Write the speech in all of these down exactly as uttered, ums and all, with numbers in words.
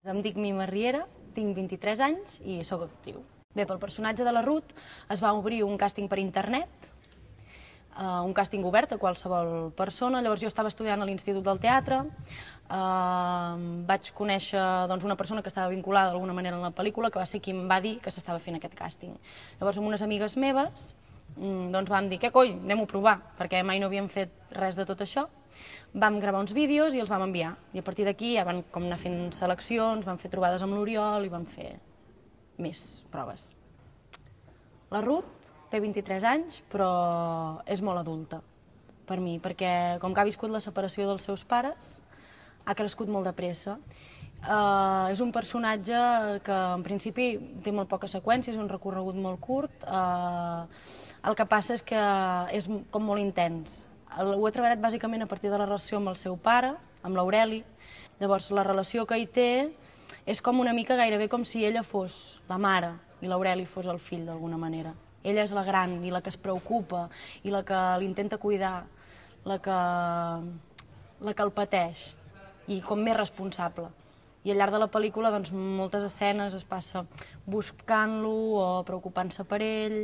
Em dic Mima Riera, tinc vint-i-tres anys i sóc actriu. Bé, pel personatge de la Ruth es va obrir un càsting per internet, uh, un càsting obert a qualsevol persona. Llavors jo estava estudiant a l'Institut del Teatre, uh, vaig conèixer doncs, una persona que estava vinculada d'alguna manera en la pel·lícula, que va ser qui em va dir que s'estava fent aquest càsting. Llavors amb unes amigues meves doncs vam dir, què coi, anem-ho a provar, perquè mai no havíem fet res de tot això. Vam gravar uns vídeos i els vam enviar. I a partir d'aquí ja van com anar fent seleccions, vam fer trobades amb l'Oriol i vam fer més proves. La Ruth té vint-i-tres anys, però és molt adulta per mi, perquè com que ha viscut la separació dels seus pares, ha crescut molt de pressa. Uh, és un personatge que en principi té molt poca seqüència, és un recorregut molt curt. Uh, el que passa és que és com molt intens. Ho he treballat bàsicament a partir de la relació amb el seu pare, amb l'Aureli. Llavors la relació que hi té és com una mica gairebé com si ella fos la mare i l'Aureli fos el fill d'alguna manera. Ella és la gran i la que es preocupa i la que l'intenta cuidar, la que, la que el pateix i com més responsable. I al llarg de la pel·lícula doncs, moltes escenes es passa buscant-lo o preocupant-se per ell.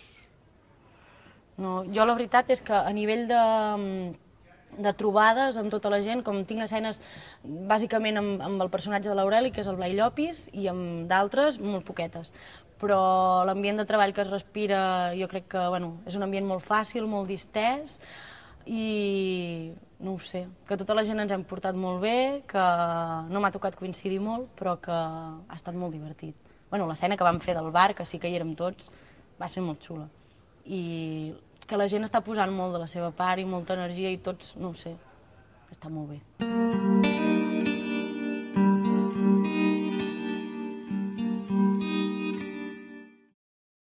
No, jo la veritat és que a nivell de, de trobades amb tota la gent, com tinc escenes bàsicament amb, amb el personatge de l'Aureli, que és el Blai Llopis, i amb d'altres, molt poquetes. Però l'ambient de treball que es respira jo crec que bueno, és un ambient molt fàcil, molt distès, i no ho sé, que tota la gent ens hem portat molt bé, que no m'ha tocat coincidir molt, però que ha estat molt divertit. Bueno, l'escena que vam fer del bar, que sí que hi érem tots, va ser molt xula. I que la gent està posant molt de la seva part i molta energia i tots, no ho sé, està molt bé.